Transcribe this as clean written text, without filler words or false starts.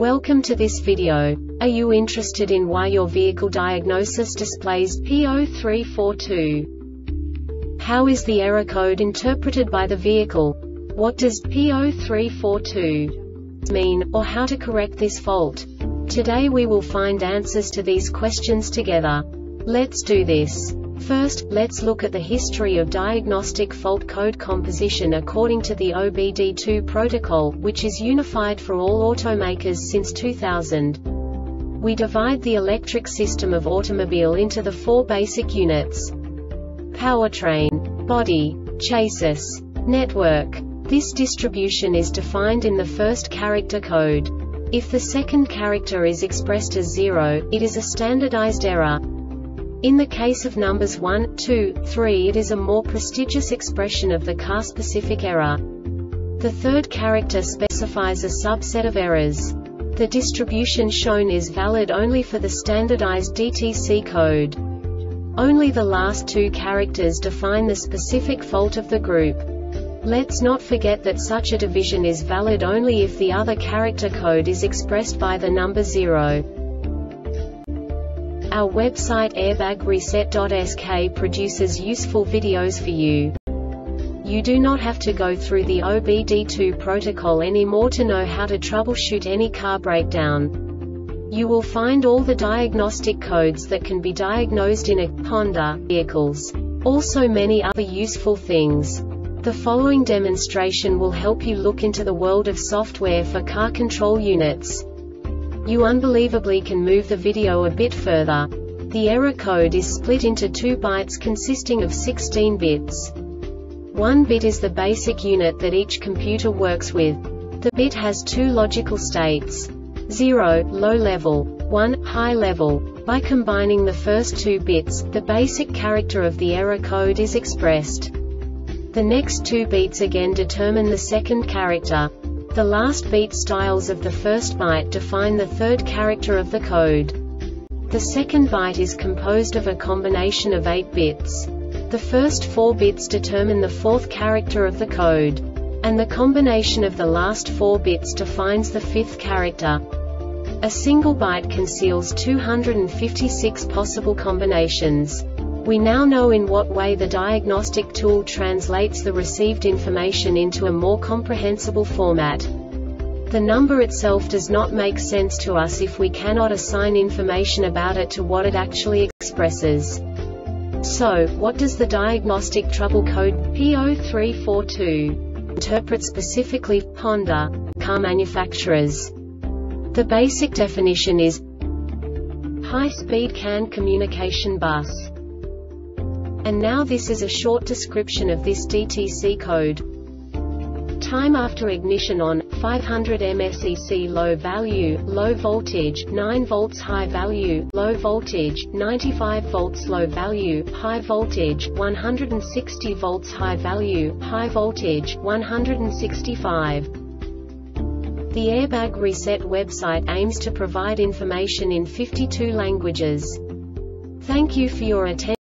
Welcome to this video. Are you interested in why your vehicle diagnosis displays P0342? How is the error code interpreted by the vehicle? What does P0342 mean, or how to correct this fault? Today we will find answers to these questions together. Let's do this. First, let's look at the history of diagnostic fault code composition according to the OBD2 protocol, which is unified for all automakers since 2000. We divide the electric system of automobile into the four basic units: powertrain, body, chassis, network. This distribution is defined in the first character code. If the second character is expressed as 0, it is a standardized error. In the case of numbers 1, 2, 3, it is a more prestigious expression of the car-specific error. The third character specifies a subset of errors. The distribution shown is valid only for the standardized DTC code. Only the last two characters define the specific fault of the group. Let's not forget that such a division is valid only if the other character code is expressed by the number 0. Our website airbagreset.sk produces useful videos for you. You do not have to go through the OBD2 protocol anymore to know how to troubleshoot any car breakdown. You will find all the diagnostic codes that can be diagnosed in a Honda vehicles. Also many other useful things. The following demonstration will help you look into the world of software for car control units. You unbelievably can move the video a bit further. The error code is split into 2 bytes consisting of 16 bits. 1 bit is the basic unit that each computer works with. The bit has 2 logical states: 0, low level, 1, high level. By combining the first 2 bits, the basic character of the error code is expressed. The next 2 beats again determine the second character. The last beat styles of the first byte define the third character of the code. The second byte is composed of a combination of 8 bits. The first 4 bits determine the fourth character of the code. And the combination of the last 4 bits defines the fifth character. A single byte conceals 256 possible combinations. We now know in what way the diagnostic tool translates the received information into a more comprehensible format. The number itself does not make sense to us if we cannot assign information about it to what it actually expresses. So, what does the diagnostic trouble code P0342 interpret specifically for Honda car manufacturers? The basic definition is high-speed CAN communication bus. And now this is a short description of this DTC code. Time after ignition on, 500 mSEC low value, low voltage, 9 volts high value, low voltage, 95 volts low value, high voltage, 160 volts high value, high voltage, 165. The Airbag Reset website aims to provide information in 52 languages. Thank you for your attention.